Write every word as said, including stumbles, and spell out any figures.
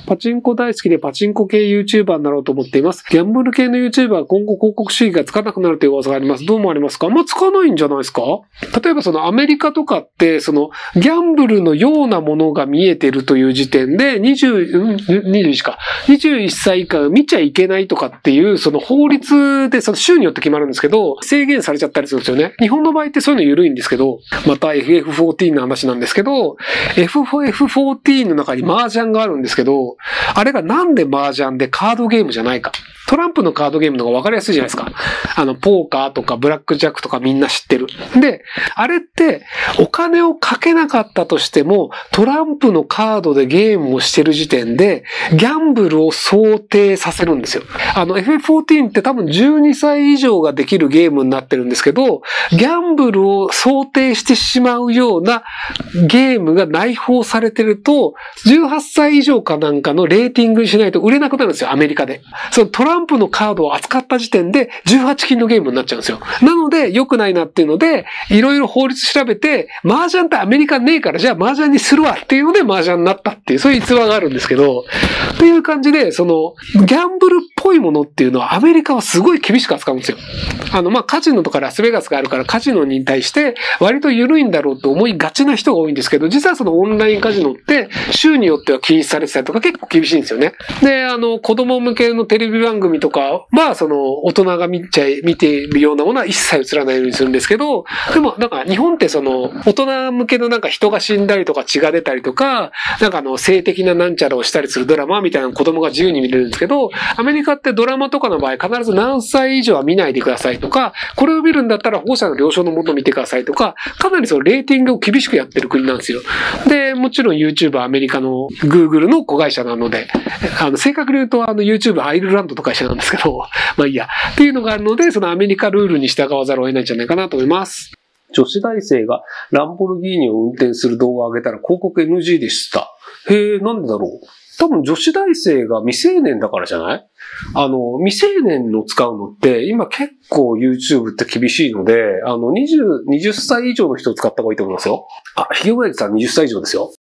パチンコ大好きでパチンコ系 YouTuber になろうと思っています。ギャンブル系の YouTuber は今後広告収益がつかなくなるという噂があります。どう思われますか？まあ、つかないんじゃないですか？例えばそのアメリカとかって、そのギャンブルのようなものが見えてるという時点で、にじゅう、うん、にじゅういちか。にじゅういっさい以下が見ちゃいけないとかっていう、その法律で、その州によって決まるんですけど、制限されちゃったりするんですよね。日本の場合ってそういうの緩いんですけど、また エフエフじゅうよん の話なんですけど、エフエフじゅうよん の中に麻雀があるんですけど、あれがなんで麻雀でカードゲームじゃないか。トランプのカードゲームの方が分かりやすいじゃないですか。あの、ポーカーとかブラックジャックとかみんな知ってる。で、あれってお金をかけなかったとしても、トランプのカードでゲームをしてる時点で、ギャンブルを想定させるんですよ。あの、エフエフじゅうよん って多分じゅうにさい以上ができるゲームになってるんですけど、ギャンブルを想定してしまうようなゲームが内包されてると、じゅうはっさい以上かなんかのレーティングにしないと売れなくなるんですよ、アメリカで。そのトランプのカードを扱った時点でじゅうはちきんのゲームになっちゃうんですよ。なので良くないなっていうので、いろいろ法律調べて、麻雀ってアメリカねえからじゃあ麻雀にするわっていうので麻雀になったっていう、そういう逸話があるんですけど、っていう感じで、その、ギャンブルっぽいものっていうのはアメリカはすごい厳しく扱うんですよ。あの、まあ、カジノとかラスベガスがあるからカジノに対して割と緩いんだろうと思いがちな人が多いんですけど、実はそのオンラインカジノって州によっては禁止されてたりとか結構厳しいんですよね。で、あの、子供向けのテレビ番組とかは、その、大人が見ちゃい、見ているようなものは一切映らないようにするんですけど、でも、なんか日本ってその、大人向けのなんか人が死んだりとか血が出たりとか、なんかあの、性的ななんちゃらをしたりするドラマみたいなの子供が自由に見れるんですけど、アメリカってドラマとかの場合必ず何歳以上は見ないでくださいとか、これを見るんだったら保護者の了承のもと見てくださいとか、かなりそのレーティングを厳しくやってる国なんですよ。で、もちろん YouTube はアメリカの Google の子会社なので、あの、正確に言うとあの YouTube アイルランドの会社なんですけど、まあいいや。っていうのがあるので、そのアメリカルールに従わざるを得ないんじゃないかなと思います。女子大生がランボルギーニを運転する動画を上げたら広告 エヌジー でした。へえ、なんでだろう。多分女子大生が未成年だからじゃない？あの、未成年の使うのって、今結構 YouTube って厳しいので、あの、にじゅう、にじゅっさい以上の人を使った方がいいと思いますよ。あ、ひげおやじさんにじゅっさい以上ですよ。